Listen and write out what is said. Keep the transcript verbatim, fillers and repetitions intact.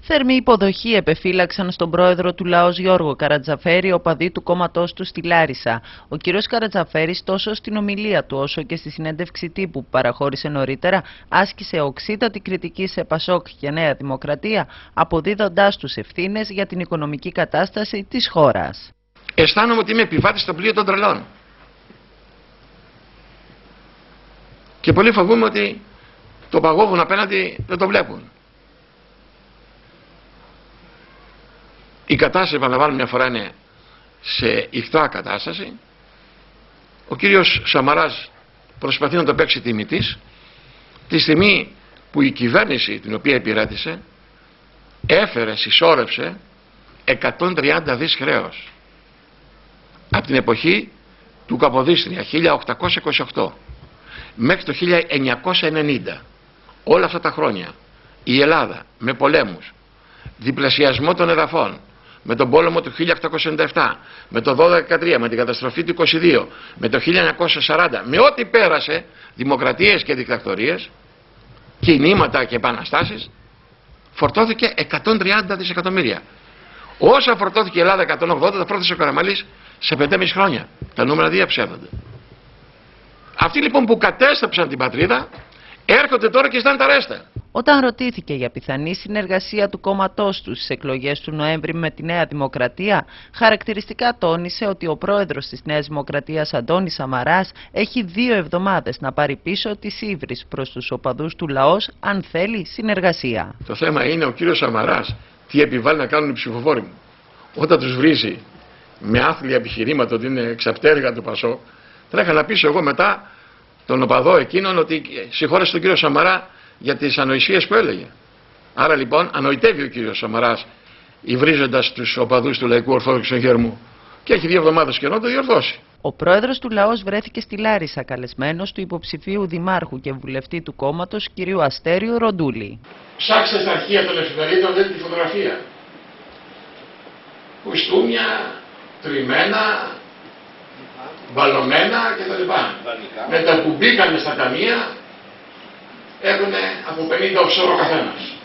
Θερμή υποδοχή επεφύλαξαν στον πρόεδρο του ΛΑΟΣ Γιώργο Καρατζαφέρη, οπαδοί του κόμματός του στη Λάρισα. Ο κύριος Καρατζαφέρης, τόσο στην ομιλία του όσο και στη συνέντευξη τύπου που παραχώρησε νωρίτερα, άσκησε οξύτατη κριτική σε Πασόκ και Νέα Δημοκρατία, αποδίδοντάς τους ευθύνες για την οικονομική κατάσταση της χώρας. Αισθάνομαι ότι είμαι επιβάτης στο πλοίο των τρελών. Και πολλοί φοβούμαι ότι το παγόβουνο απέναντι δεν το βλέπουν. Η κατάσταση, επαναλαμβάνω μια φορά, είναι σε ηχθρά κατάσταση. Ο κύριος Σαμαράς προσπαθεί να το παίξει τιμητής τη στιγμή που η κυβέρνηση την οποία υπηρέτησε έφερε, συσσόρευσε εκατόν τριάντα δις χρέος από την εποχή του Καποδίστρια χίλια οκτακόσια είκοσι οκτώ μέχρι το χίλια εννιακόσια ενενήντα. Όλα αυτά τα χρόνια η Ελλάδα με πολέμους, διπλασιασμό των εδαφών, με τον πόλεμο του χίλια οκτακόσια ενενήντα επτά, με το δώδεκα δεκατρία, με την καταστροφή του είκοσι δύο, με το χίλια εννιακόσια σαράντα, με ό,τι πέρασε, δημοκρατίες και δικτατορίες, κινήματα και επαναστάσεις, φορτώθηκε εκατόν τριάντα δισεκατομμύρια. Όσα φορτώθηκε η Ελλάδα εκατόν ογδόντα, τα φόρτωσε ο Καραμανλής σε πέντε και μισό χρόνια. Τα νούμερα διαψεύδονται. Αυτοί λοιπόν που κατέστρεψαν την πατρίδα έρχονται τώρα και ζητάνε τα ρέστα. Όταν ρωτήθηκε για πιθανή συνεργασία του κόμματός του στις εκλογές του Νοέμβρη με τη Νέα Δημοκρατία, χαρακτηριστικά τόνισε ότι ο πρόεδρος της Νέας Δημοκρατίας, Αντώνης Σαμαράς, έχει δύο εβδομάδες να πάρει πίσω τις ύβρις προς τους οπαδούς του ΛΑΟΣ αν θέλει συνεργασία. Το θέμα είναι ο κύριος Σαμαράς τι επιβάλλει να κάνουν οι ψηφοφόροι μου. Όταν τους βρίζει με άθλια επιχειρήματα ότι είναι εξαπτέργα του Πασόκ, τρέχα να πείσω εγώ μετά τον οπαδό εκείνον ότι συγχώρεσε τον κύριο Σαμαρά για τις ανοησίες που έλεγε. Άρα λοιπόν ανοητεύει ο κύριος Σαμαράς υβρίζοντας τους οπαδούς του Λαϊκού Ορθόδοξου Εγερμού και έχει δύο εβδομάδες καιρό να το διορθώσει. Ο πρόεδρος του ΛΑΟΣ βρέθηκε στη Λάρισα καλεσμένος του υποψηφίου δημάρχου και βουλευτή του κόμματος κ. Αστέριου Ροντούλη. Ψάξτε στα αρχεία των εφημερίδων, δείτε τη φωτογραφία. Κουστούμια, τριμμένα, βαλωμένα κτλ. Με τα που μπήκανε στα ταμεία έχουν από πενήντα offshore ο καθένας.